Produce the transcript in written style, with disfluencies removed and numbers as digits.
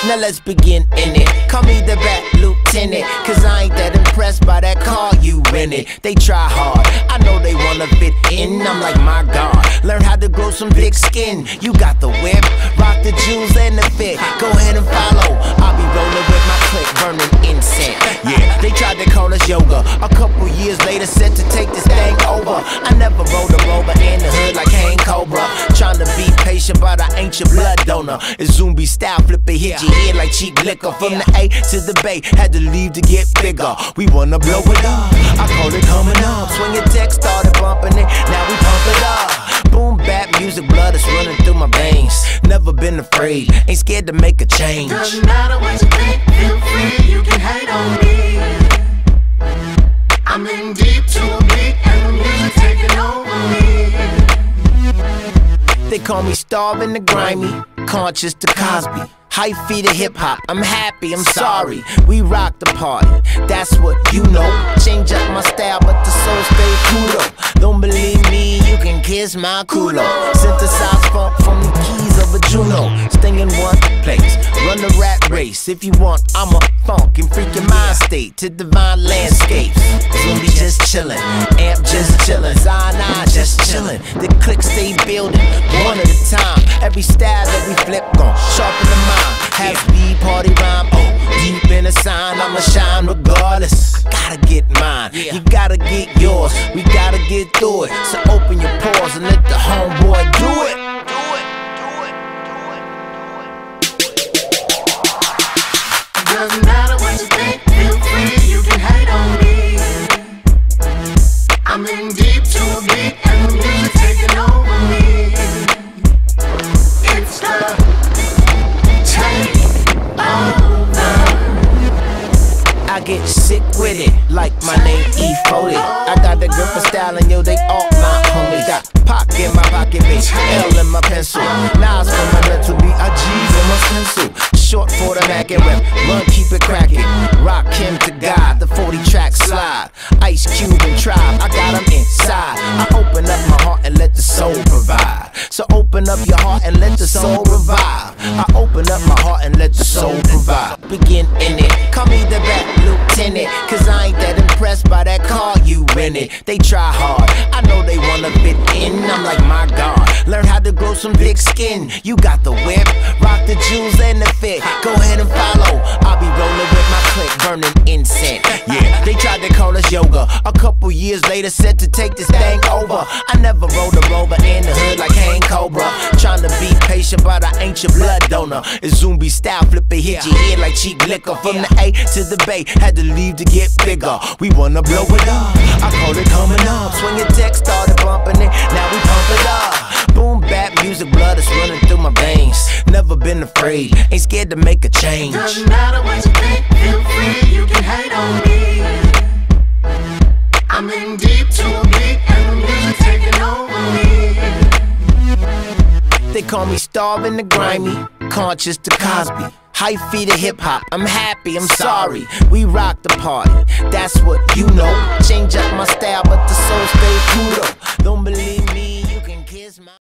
Now let's begin in it. Call me the back lieutenant, cause I ain't that impressed by that car you rented. They try hard, I know they wanna fit in. I'm like, my God, learn how to grow some thick skin. You got the whip, rock the jewels and the fit. Go ahead and follow, I'll be rolling with my clique, burning incense. Yeah, they tried to call us yoga. A couple years later, set to take this thing over. I never rode a rover in the hood like Hank Cobra. Trying to be patient, but I ain't your blood donor. It's Zumbi style, flip it, hit your head like cheap liquor. From the A to the Bay, had to leave to get bigger. We wanna blow it up, I call it coming up. Swinging tech, started bumping it, now we pump it up. Boom bap music, blood is running through my veins. Never been afraid, ain't scared to make a change. Doesn't matter what you think, feel free, you can hate on me. I'm in deep to a beat and the music taking over me. They call me starving to grimy, conscious to Cosby. High feet of hip hop, I'm happy, I'm sorry. We rock the party, that's what you know. Change up my style, but the soul stay cool. Don't believe me, you can kiss my culo. Synthesize funk from the keys of a Juno. Stay in one place, run the rat race. If you want, I'm a funk and freak your mind state to divine landscapes. Zumbi just chillin', amp just chillin', Zion just chillin'. The click stay building, one at a time. Every style that we flip gon' sharpen the mind. Have speed, party rhyme, oh, deep in the sign, I'ma shine regardless. I gotta get mine, you gotta get yours, we gotta get through it. So open your pores and let the homeboy do it. Doesn't matter what you think, feel free, you can hate on me. I'm in deep to a beat and the music taking over me. It's the I get sick with it, like my name E40. I got the grip of style and yo, they all my homies. Got Pac in my pocket, bitch, L in my pencil. Nas from my mental beat, I G's in my stencil. Short for the Mac and Rep, run, keep it cracking. Rock him to God, the 40 track slide. Ice Cube and Tribe, I got them inside. I open up my heart and let the soul provide. So open up your heart and let the soul revive. I open up my heart and let the soul provide. Begin in it, call me the back lieutenant, cause I ain't that impressed by that car you rented. They try hard, I know they wanna fit in. I'm like, my God, learn how to grow some thick skin. You got the whip, rock the jewels and the fit. Go ahead and follow, I'll be rolling with my clique, burning incense. Yeah, they tried to call us yoga. A couple years later, set to take this thing over. I never rode a rover in the hood like Hank Cobra. Trying to be patient, but I ain't your blood donor. It's Zumbi style, flip it, hit your head like cheap liquor. From the A to the Bay, had to leave to get bigger. We wanna blow it up, I call it coming up. Swinging tech, started bumping it, now we pump it up. Boom bap music, blood is running through my veins. Never been afraid, ain't scared to make a change. Doesn't matter what you think, feel free, you can hate on me. I'm in deep to a beat and the music taking over me. They call me starving to grimy, conscious to Cosby. High feet of hip hop, I'm happy, I'm sorry. We rock the party, that's what you know. Change up my style, but the soul stay cool though. Don't believe me, you can kiss my